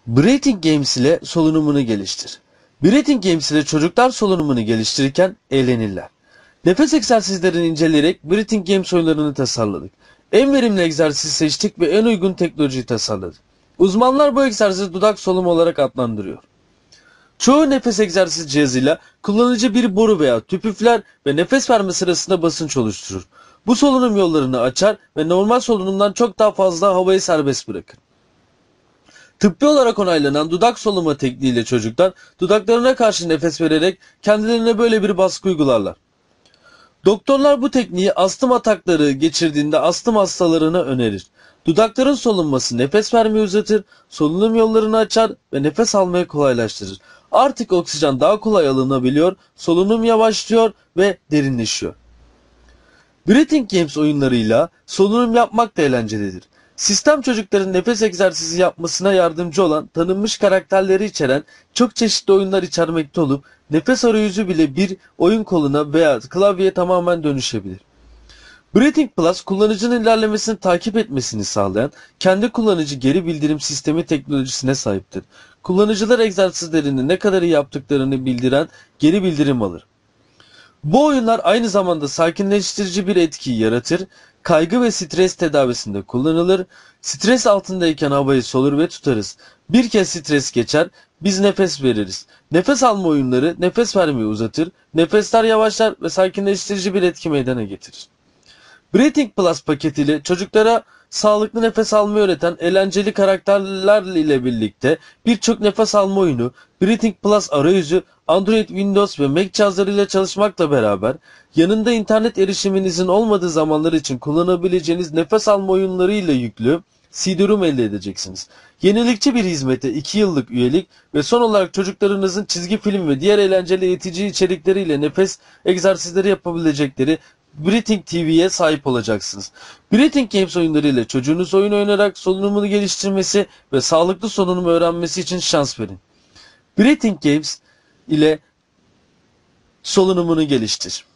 Breathing Games ile solunumunu geliştir. Breathing Games ile çocuklar solunumunu geliştirirken eğlenirler. Nefes egzersizlerini inceleyerek Breathing Games oyunlarını tasarladık. En verimli egzersizi seçtik ve en uygun teknolojiyi tasarladık. Uzmanlar bu egzersizi dudak solumu olarak adlandırıyor. Çoğu nefes egzersiz cihazıyla kullanıcı bir boru veya tüp üfler ve nefes verme sırasında basınç oluşturur. Bu solunum yollarını açar ve normal solunumdan çok daha fazla havayı serbest bırakır. Tıbbi olarak onaylanan dudak soluma tekniğiyle çocuklar dudaklarına karşı nefes vererek kendilerine böyle bir baskı uygularlar. Doktorlar bu tekniği astım atakları geçirdiğinde astım hastalarına önerir. Dudakların solunması nefes vermeyi uzatır, solunum yollarını açar ve nefes almayı kolaylaştırır. Artık oksijen daha kolay alınabiliyor, solunum yavaşlıyor ve derinleşiyor. Breathing Games oyunlarıyla solunum yapmak da eğlencelidir. Sistem çocukların nefes egzersizi yapmasına yardımcı olan tanınmış karakterleri içeren çok çeşitli oyunlar içermekte olup nefes arayüzü bile bir oyun koluna veya klavyeye tamamen dönüşebilir. Breathing Plus kullanıcının ilerlemesini takip etmesini sağlayan kendi kullanıcı geri bildirim sistemi teknolojisine sahiptir. Kullanıcılar egzersizlerini ne kadar iyi yaptıklarını bildiren geri bildirim alır. Bu oyunlar aynı zamanda sakinleştirici bir etkiyi yaratır, kaygı ve stres tedavisinde kullanılır, stres altındayken havayı solur ve tutarız. Bir kez stres geçer, biz nefes veririz. Nefes alma oyunları nefes vermeyi uzatır, nefesler yavaşlar ve sakinleştirici bir etki meydana getirir. Breathing Plus paketiyle çocuklara sağlıklı nefes almayı öğreten eğlenceli karakterler ile birlikte birçok nefes alma oyunu, Breathing Plus arayüzü, Android, Windows ve Mac cihazlarıyla çalışmakla beraber yanında internet erişiminizin olmadığı zamanlar için kullanabileceğiniz nefes alma oyunları ile yüklü CD-ROM elde edeceksiniz. Yenilikçi bir hizmete 2 yıllık üyelik ve son olarak çocuklarınızın çizgi film ve diğer eğlenceli eğitici içerikleriyle nefes egzersizleri yapabilecekleri Breathing TV'ye sahip olacaksınız. Breathing Games oyunlarıyla çocuğunuz oyun oynayarak solunumunu geliştirmesi ve sağlıklı solunum öğrenmesi için şans verin. Breathing Games ile solunumunu geliştir.